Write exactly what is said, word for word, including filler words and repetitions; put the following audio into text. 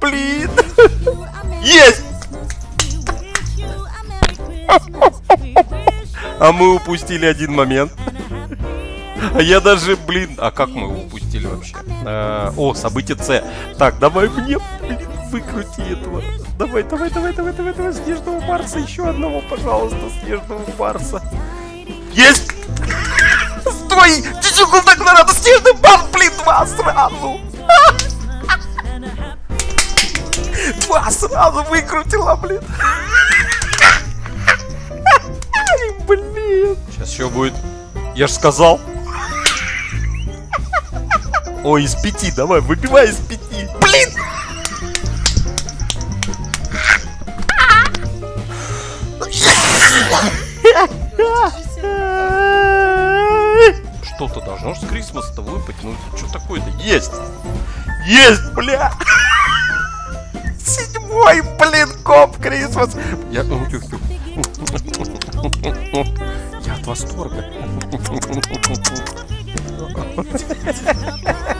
блин. Есть! А мы упустили один момент. А я даже, блин, а как мы его упустили вообще? А, о, событие С. Так, давай мне, блин, выкрути этого. Давай, давай, давай, давай, давай, давай, снежного барса, еще одного, пожалуйста, снежного барса. Есть! Стой! Чуть-чуть так надо, снежный барс, блин, два сразу! Два сразу выкрутила, блин! Блин! Сейчас еще будет. Я ж сказал. Ой, из пяти, давай, выбивай из пяти. Блин! Что-то должно с Крисмаса-то выпасть. Ну, что такое-то? Есть! Есть, бля! Седьмой, блин, коп Крисмас! Я... Я от восторга.